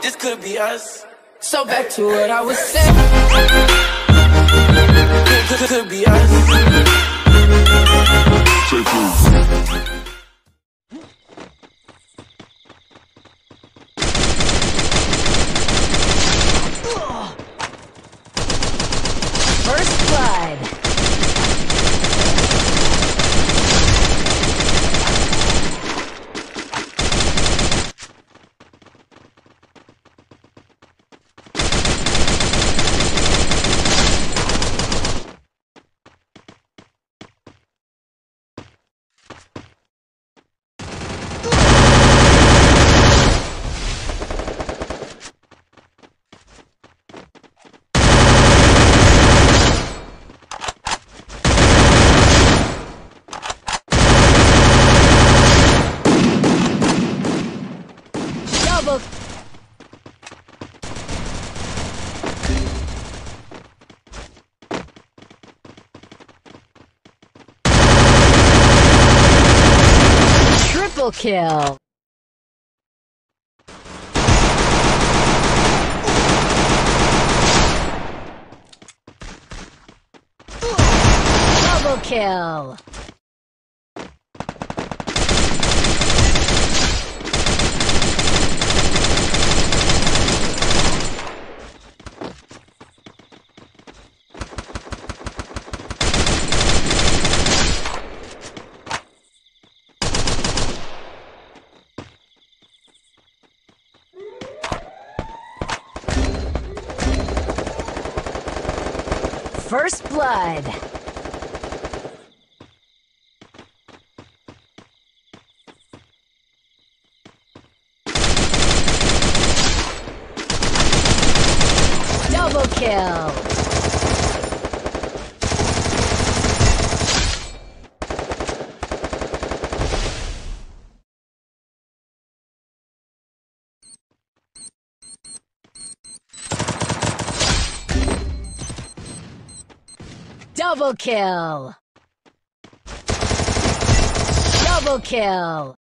this could be us. So back to what I was saying. Could be us. First blood. Triple kill. Double kill. First blood. Double kill. Double kill! Double kill!